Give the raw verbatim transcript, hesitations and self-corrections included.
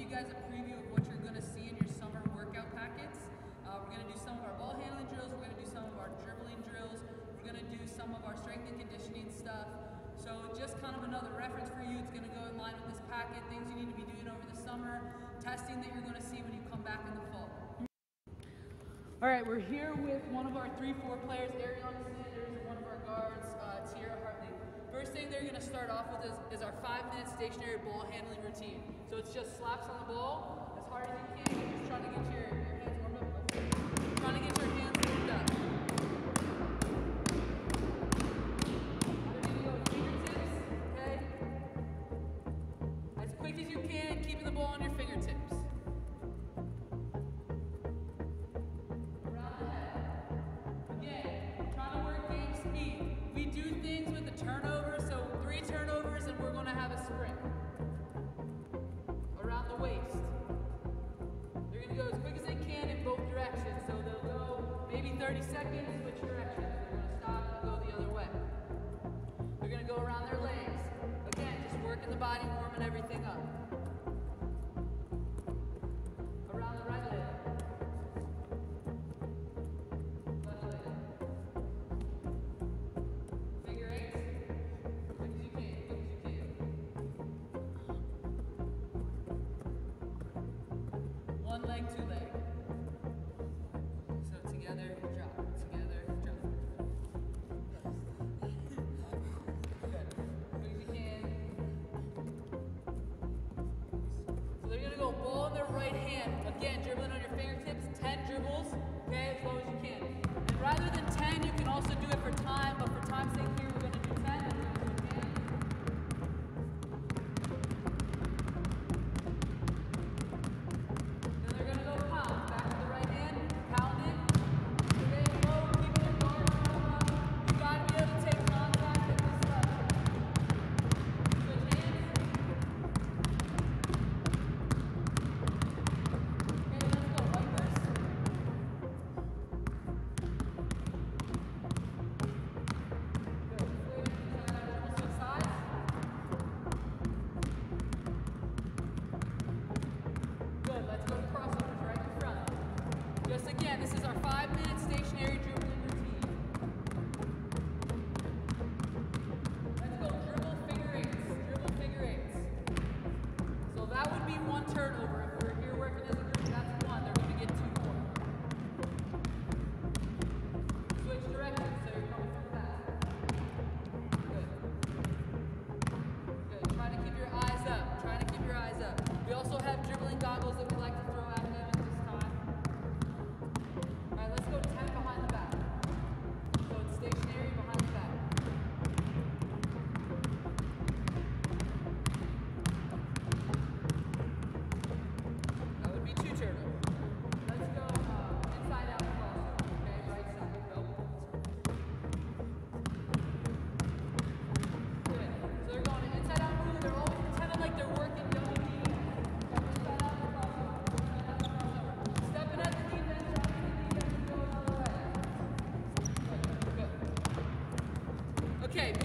you guys a preview of what you're going to see in your summer workout packets. Uh, we're going to do some of our ball handling drills, we're going to do some of our dribbling drills, we're going to do some of our strength and conditioning stuff. So just kind of another reference for you. It's going to go in line with this packet, things you need to be doing over the summer, testing that you're going to see when you come back in the fall. All right, we're here with one of our three four players, Ariana Sanders, and one of our guards, uh, Tiara Hartley. First thing they're going to start off with is, is our five-minute stationary ball handling routine. So it's just slaps on the ball as hard as you can. You're just trying to get your, your hands warmed up. Trying to get your hands warmed up. We're going to go fingertips, okay? As quick as you can, keeping the ball on your fingertips. Around the head. Again, trying to work game speed. We do things with the turnover, so three turnovers and we're going to have a sprint. Around the waist. They're going to go as quick as they can in both directions. So they'll go maybe thirty seconds, switch directions. They're going to stop and go the other way. They're going to go around their legs. Again, just working the body, warming everything up. Around the right leg. Left leg. Figure eights. Quick as you can, quick as you can. One leg, two leg. So together, drop. Together, drop. Good. Quick as you can. So they're gonna go ball in their right hand. Again, dribbling on your fingertips, ten dribbles, okay, as low as you can. And rather than ten, you can also do it for time, but for time's sake here, we're gonna do ten as low as you can. Then they're gonna go pound. Back to the right hand, pound it. Stay low, keeping your guard up. You gotta be able to take contact at this level. Switch hands. Okay, let's go, wipers. Good. Switch, try that dribble switch sides. Good, let's go to crossovers right in front. Just again, this is our five-minute stationary dribbling routine. Let's go dribble figure eights, dribble figure eights. So that would be one turnover. If we're here working as a group, that's one. They're going to get two more. Switch directions, so you're coming from the back. Good. Good. Try to keep your eyes up. Try to keep your eyes up. We also have dribbling goggles that we like to throw at them at this time. All right, let's go ten behind the back. So it's stationary behind the back. That would be two turnovers. Let's go uh, inside out crossover. Okay, right side. Go. Good. So they're going inside out move. They're always pretending like they're working double team. Inside out crossover. Inside out crossover. Stepping at the defense, dropping the defense, and going all the way. Good. Good. Okay.